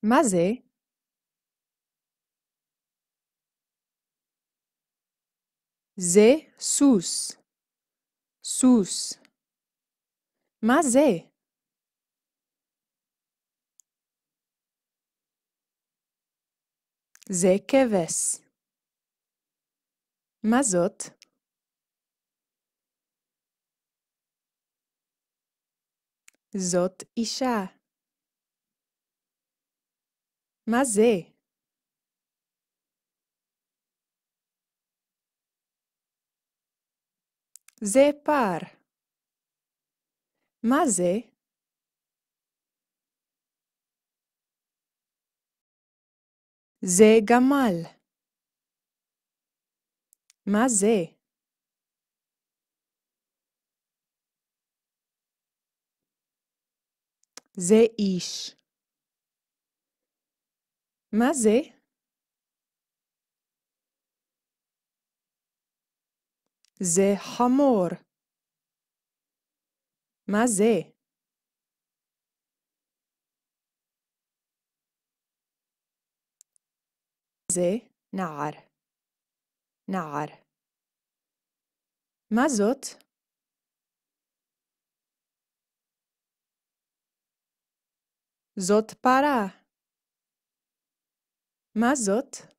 מה זה? זה סוס. סוס. מה זה? זה כבש. מה זאת? זאת אישה. מה זה? זה פר. מה זה? זה גמל. מה זה? זה איש. מה זה? זה חמור. מה זה? זה נער. נער. מה זאת? זאת פרה. מה זאת?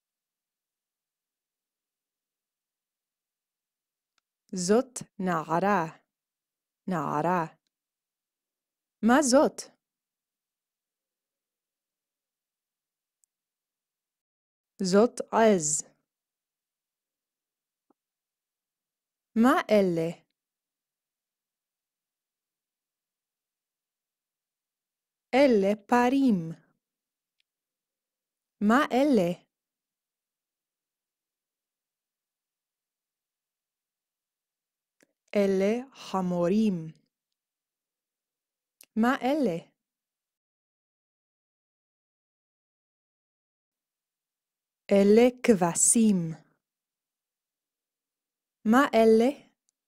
זאת נערה. נערה. מה זאת? זאת עז. מה אלה? אלה פרים. מה אלה? אלה חמורים. מה אלה? אלה כבשים. מה אלה?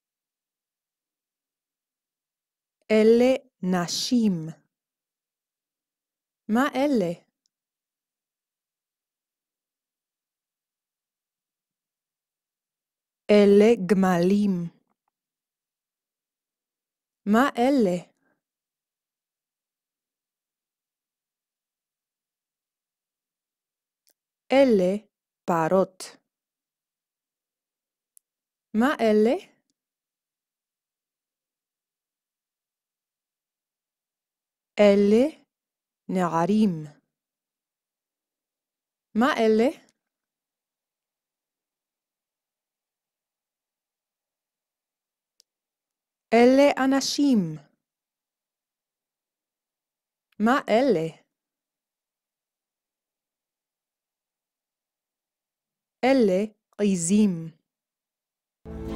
אלה נשים. מה אלה? אלה גמלים. מה אלה? אלה פרות. מה אלה? אלה נערים. מה אלה? אלה אנשים. מה אלה? אלה עזים.